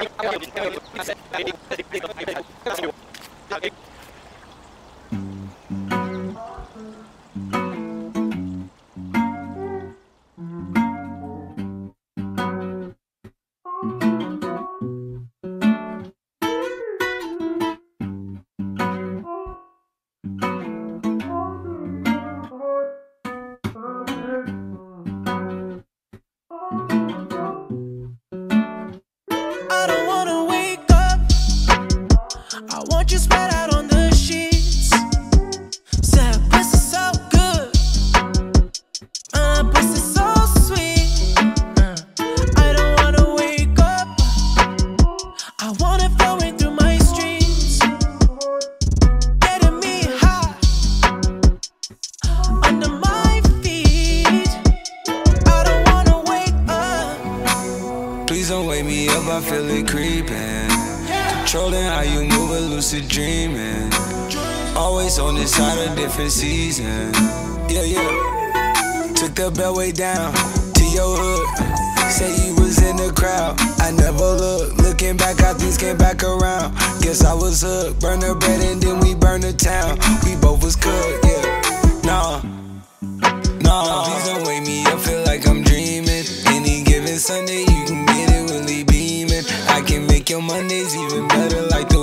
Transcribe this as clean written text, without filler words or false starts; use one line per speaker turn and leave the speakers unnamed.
I don't wanna wake up. I want you spread out on the sheets. Said pussy so good, pussy so sweet. I don't wanna wake up. I want it flowing through my streams, getting me high under my feet. I don't wanna wake up.
Please don't wake me up, I feel it creeping. Controlling how you move, a lucid dreaming. Always on this side of different season. Yeah, yeah. Took the beltway down to your hood. Say you was in the crowd, I never looked. Looking back, how things came back around. Guess I was hooked. Burn the bread and then we burn the town. We both was cooked, yeah. Nah, please don't wake me up, feel like I'm dreaming. Any given Sunday, you can get it, Willie beaming. I can make your Mondays even better like